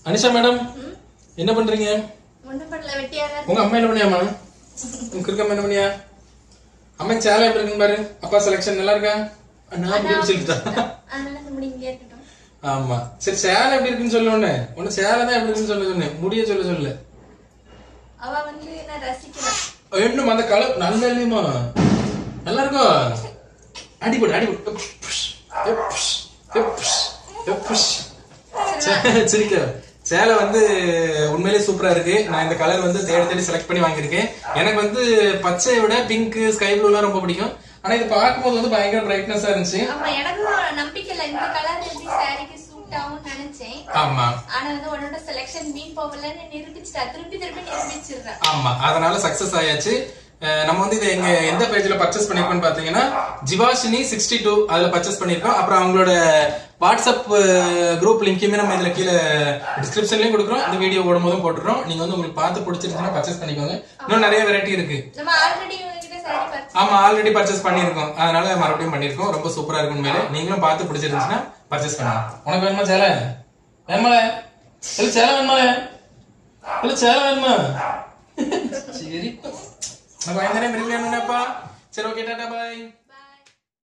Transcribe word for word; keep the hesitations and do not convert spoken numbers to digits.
Anisha madam என்ன பண்றீங்க? ஒண்ணும் பண்ணல, வெட்டியா இருக்கேன். உங்க அம்மா என்ன பண்ணியாமா? உங்க கிறுக்கம்மா என்ன பண்ணியா? அம்மா சேலை எப்படி இருக்குன்னு பாரு. அப்பா செலக்ஷன் நல்லா இருக்கா? நான் அப்படி சொல்லிட்டா. அதனால இந்த முடி இங்கே இருக்கட்டும். ஆமா சரி, சேலை எப்படி இருக்குன்னு சொல்ல உடனே உன்ன சேலை தான் எப்படி இருக்குன்னு சொல்ல சொன்னேன், முடிய சொல்ல சொல்லல. அவ வந்து என்ன ரசிக்கிறா. இன்னும் அந்த கலர் நல்லா இல்லையுமா? நல்லா இருக்கும். அடிபடு அடிபடு. சிரிக்க சேலை வந்து உண்மையிலேயே சூப்பரா இருக்கு. நான் இந்த கலர் வந்து தேடி தேடி செலக்ட் பண்ணி வாங்கியிருக்கேன். எனக்கு வந்து பச்சையை விட பிங்க் ஸ்கை ப்ளூ எல்லாம் ரொம்ப பிடிக்கும். ஆனா இது பார்க்கும்போது வந்து பயங்கர பிரைட்னஸா இருந்துச்சு. ஆமா, எனக்கும் நம்பிக்கை இல்ல இந்த கலர் எப்படி சாரிக்கு சூட் ஆகும்னு நினைச்சேன். ஆமா, ஆனா வந்து உன்னோட செலக்ஷன் மீன் போகலன்னு நிரூபிச்சிட்டா. திருப்பி திருப்பி நிரூபிச்சிடுறேன். ஆமா, அதனால சக்சஸ் ஆயாச்சு. நம்ம வந்து இதை எங்க எந்த பேஜ்ல பர்ச்சேஸ் பண்ணிருக்கோம்னு பாத்தீங்கன்னா ஜிவாஷினி சிக்ஸ்டி டூ அதுல பர்ச்சேஸ் பண்ணிருக்கோம். அப்புறம் அவங்களோட வாட்ஸ்அப் குரூப் லிங்க்குமே நம்ம இதுல கீழே டிஸ்கிரிப்ஷன்லயும் கொடுக்குறோம். இந்த வீடியோ ஓடும் போதும் போட்டுறோம். நீங்க வந்து உங்களுக்கு பார்த்து பிடிச்சிருந்துச்சுன்னா பர்ச்சேஸ் பண்ணிக்கோங்க. இன்னும் நிறைய வெரைட்டி இருக்கு. நம்ம ஆல்ரெடி உங்ககிட்ட சாரி பர்ச்சேஸ் ஆமா ஆல்ரெடி பர்ச்சேஸ் பண்ணிருக்கோம். அதனால மறுபடியும் பண்ணிருக்கோம். ரொம்ப சூப்பரா இருக்கும். மேலே நீங்களும் பார்த்து பிடிச்சிருந்துச்சுன்னா பர்ச்சேஸ் பண்ணுங்க. உனக்கு வேணுமா சேலை? வேணுமா? இல்ல சேலை வேணுமா? இல்ல சேலை வேணுமா? சரி, நான் பயந்தனே மிரிக்கலன்னப்பா. சரி, ஓகே, டாடா, பாய்.